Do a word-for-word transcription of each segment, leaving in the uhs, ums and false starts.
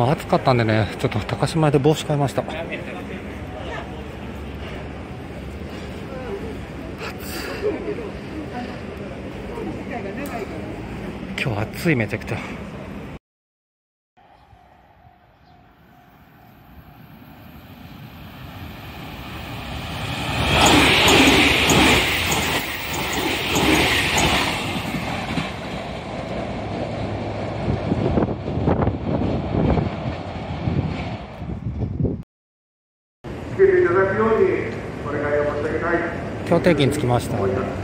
今日暑かったんでね、ちょっと高島屋で帽子買いました。今日暑い、めちゃくちゃ。 つけていただくようにお願いを申し上げたい。 協定金つきました。 コ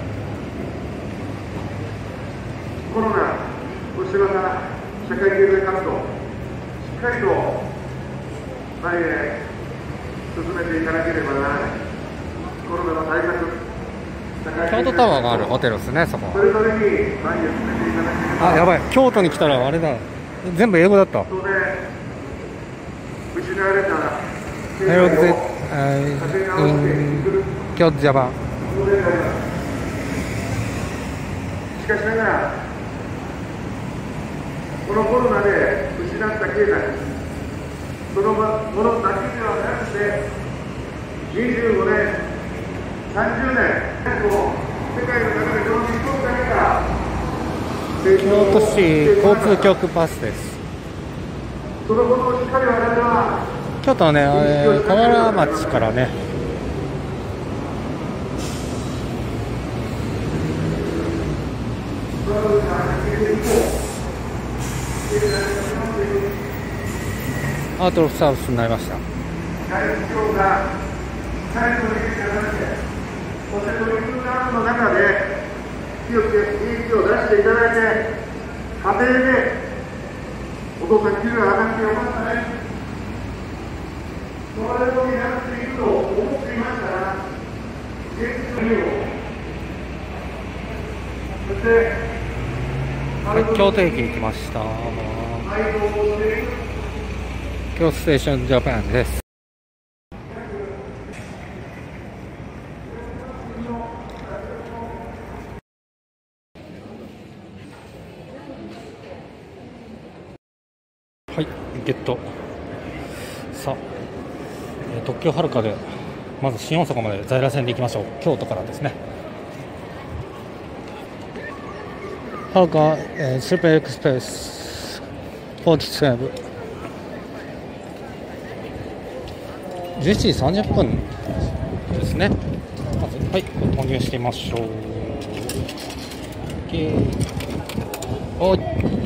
ロナをしながら社会経済活動、しっかりと前へ進めていかなければならない。コロナの対策、 京都タワーがあるホテルですね、そこ。 それぞれに前へ進めていかなければ。 あ、やばい、京都に来たらあれだ、全部英語だった。 それで失われた I look at uh, in Kyoto, Japan. しかしながら、このコロナで失った経済、そのものだけではなくて、にじゅうごねん、さんじゅうねん、世界の中でこの日本だけが京都市交通局バスです。 そのことをしっかり我々は京都のね、えー、河原町からね、アートオフサービスになりました。 外務省が最後の意見がなくて、そしてトリクルダウンの中で強く利益を出していただいて、家庭でお父さん給料上がってよかったね、そのようになっていると思っていましたら、現実をそしてはい、京都駅に来ました。京都ステーションジャパンです。はい、ゲット。さあ、えー、特急はるかでまず新大阪まで在来線で行きましょう。京都からですね。はるか、えー、スーパーエクスプレスよんじゅうなな、じゅういちじさんじゅっぷんですね。まず、はい、投入してみましょう。おい、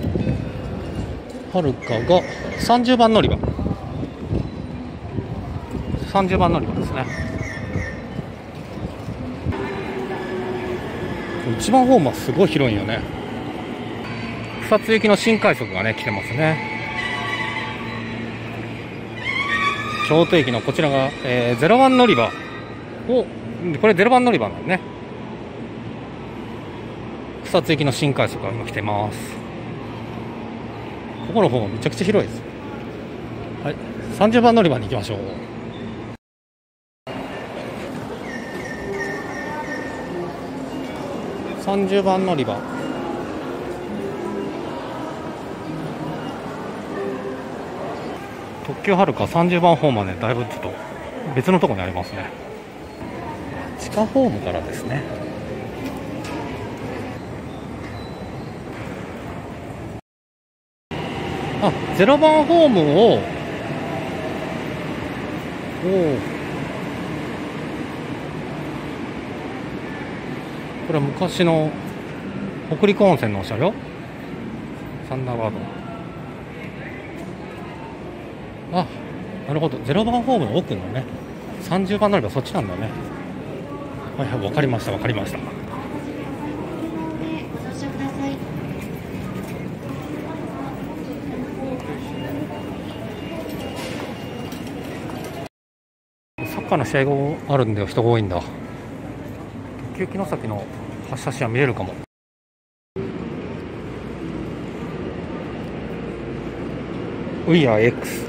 はるかがさんじゅうばん乗り場、さんじゅうばん乗り場ですね。一番ホームはすごい広いよね。草津行きの新快速がね来てますね。京都駅のこちらが、えー、ゼロばん乗り場を、これゼロばん乗り場なんでね。草津行きの新快速が今来てます。ここの方がめちゃくちゃ広いです。はい、さんじゅうばん乗り場に行きましょう。さんじゅうばん乗り場、特急はるかさんじゅうばんホームはね、だいぶちょっと別のところにありますね。地下ホームからですね。あ、ゼロばんホームを、おお、これは昔の北陸温泉の車両、サンダーバード。あ、なるほど、ゼロばんホームの奥のね、さんじゅうばん乗り場、そっちなんだね。はいはい、分かりました分かりました。サッカーの試合があるんで人が多いんだ。特急城崎の発車シーンは見れるかも。ウィアー X。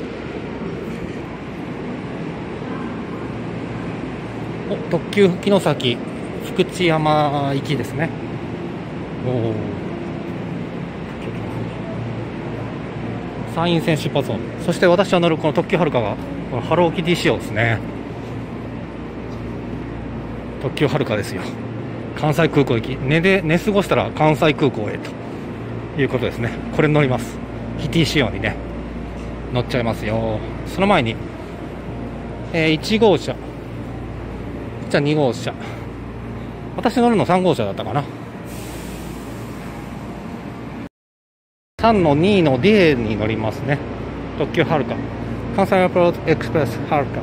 お、特急城崎福知山行きですね。おお、 山陰線出発音。そして私は乗るこの特急はるかがこのハローキティ仕様ですね。特急はるかですよ。関西空港行き、寝で寝過ごしたら関西空港へということですね。これに乗ります。キティ仕様にね乗っちゃいますよ。その前に、えー、いち号車、じゃあに号車、私乗るのさん号車だったかな。さんのにの D に乗りますね。特急はるか、関西アプローチエクスプレスはるか。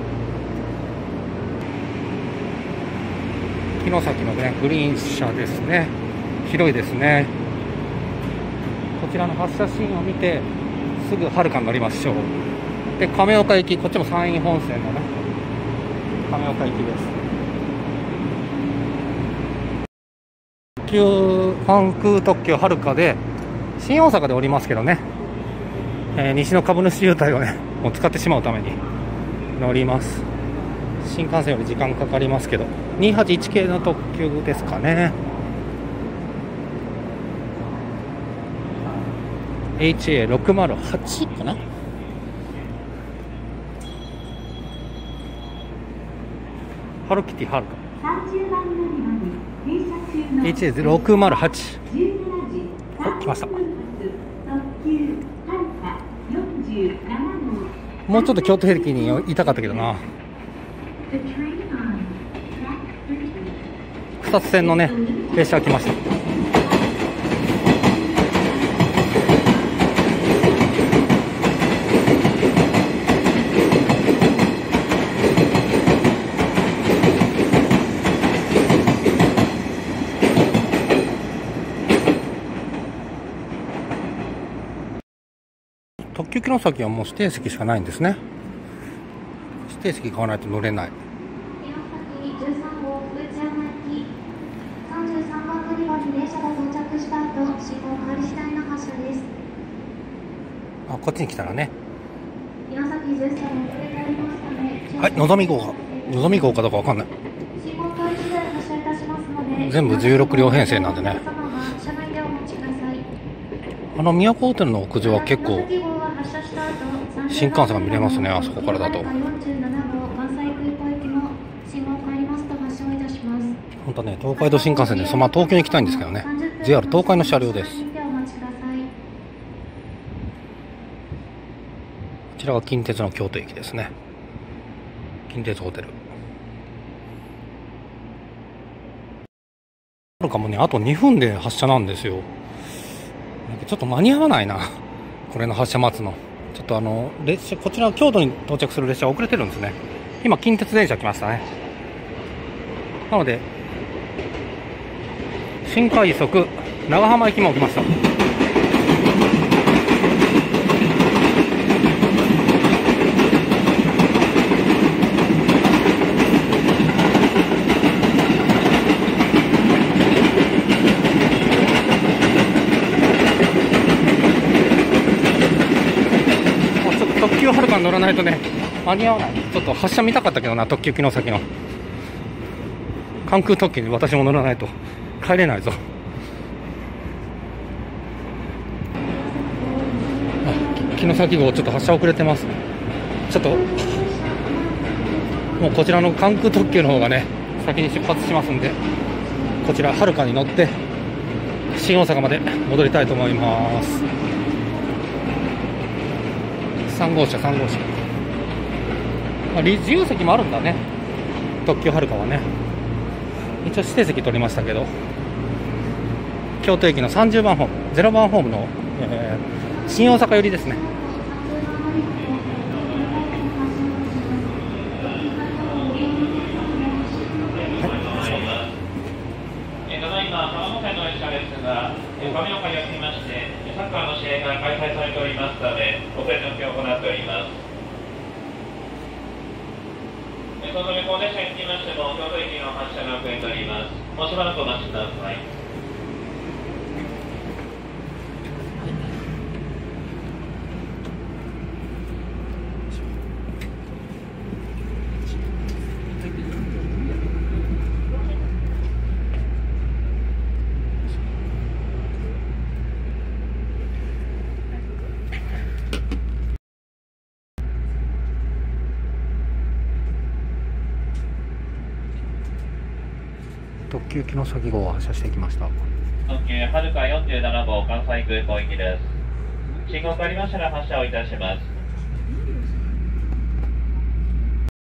城崎のねグリーン車ですね。広いですね。こちらの発車シーンを見てすぐはるかに乗りましょう。で、亀岡行き、こっちも山陰本線のね亀岡行きです。特急関空特急はるかで新大阪で降りますけどね、えー、西の株主優待をねもう使ってしまうために乗ります。新幹線より時間かかりますけどにはちいち系の特急ですかね。 エイチエーろくまるはち かな。ハローキティはるか エイチエーろくまるはち。 お、来ました。もうちょっと京都駅にいたかったけどな。草津線のね列車が来ました。特急城崎はもう指定席しかないんですね。指定席買わないと乗れない。あ、こっちに来たらね。はい、のぞみ号がのぞみ号かどうかわかんない。全部じゅうろく両編成なんでね。あの都ホテルの屋上は結構新幹線が見れますね。あそこからだと本当ね、東海道新幹線でそのまま東京に行きたいんですけどね。 ジェイアール 東海の車両です。こちらが近鉄の京都駅ですね。近鉄ホテルあるかもね。あとにふんで発車なんですよ。ちょっと間に合わないな、これの発車待つの。ちょっとあの列車、こちら京都に到着する列車遅れてるんですね。今近鉄電車来ましたね。なので新快速長浜駅も来ました。特急はるかに乗らないとね間に合わない。ちょっと発車見たかったけどな、特急城崎の関空特急に私も乗らないと帰れないぞ。城崎号ちょっと発車遅れてます。ちょっともうこちらの関空特急の方がね先に出発しますんで、こちらはるかに乗って新大阪まで戻りたいと思います。さん号車さん号車、まあ、自由席もあるんだね特急はるかはね。一応指定席取りましたけど、京都駅のさんじゅうばんホーム、ゼロばんホームの、えー、新大阪寄りですね。 亀岡におきましてサッカーの試合が開催されておりますため遅れの運転を行っております。その向こう列車につきましても京都駅の発車が遅れております。もうしばらくお待ちください。 特急城崎号を発車してきました。 特急はるかよんじゅうなな号関西空港行きです。信号変わりましたら発車をいたします。